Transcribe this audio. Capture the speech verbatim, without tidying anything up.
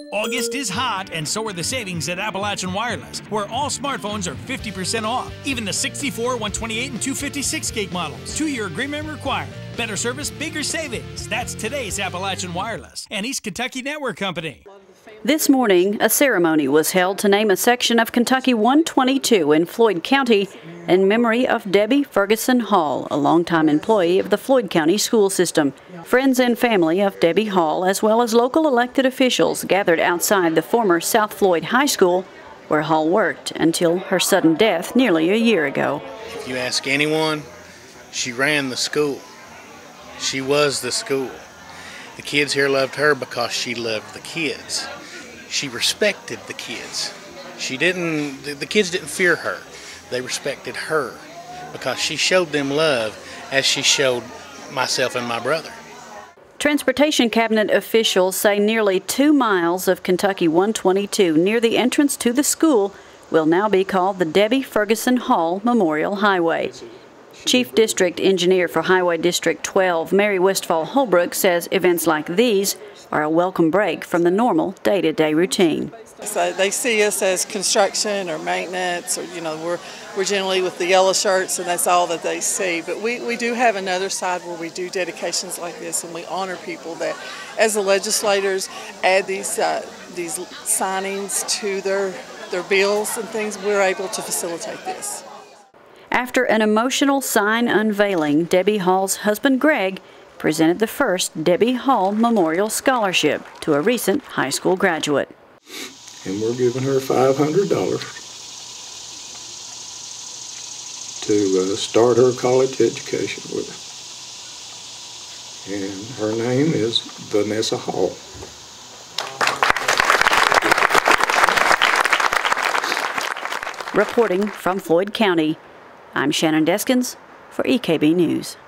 August is hot, and so are the savings at Appalachian Wireless, where all smartphones are fifty percent off. Even the sixty-four, one twenty-eight, and two fifty-six gig models. Two-year agreement required. Better service, bigger savings. That's today's Appalachian Wireless and East Kentucky Network Company. This morning, a ceremony was held to name a section of Kentucky one twenty-two in Floyd County in memory of Debbie Ferguson Hall, a longtime employee of the Floyd County school system. Friends and family of Debbie Hall, as well as local elected officials, gathered outside the former South Floyd High School, where Hall worked until her sudden death nearly a year ago. If you ask anyone, she ran the school. She was the school. The kids here loved her because she loved the kids. She respected the kids. She didn't, the kids didn't fear her. They respected her because she showed them love as she showed myself and my brother. Transportation Cabinet officials say nearly two miles of Kentucky one twenty-two near the entrance to the school will now be called the Debbie Ferguson Hall Memorial Highway. Chief District Engineer for Highway District twelve, Mary Westfall Holbrook, says events like these are a welcome break from the normal day-to-day routine. So they see us as construction or maintenance, or you know, we're we're generally with the yellow shirts, and that's all that they see. But we, we do have another side where we do dedications like this, and we honor people that, as the legislators, add these uh, these signings to their their bills and things. We're able to facilitate this. After an emotional sign unveiling, Debbie Hall's husband Greg presented the first Debbie Hall Memorial Scholarship to a recent high school graduate. And we're giving her five hundred dollars to uh, start her college education with her. And her name is Vanessa Hall. Reporting from Floyd County, I'm Shannon Deskins for E K B News.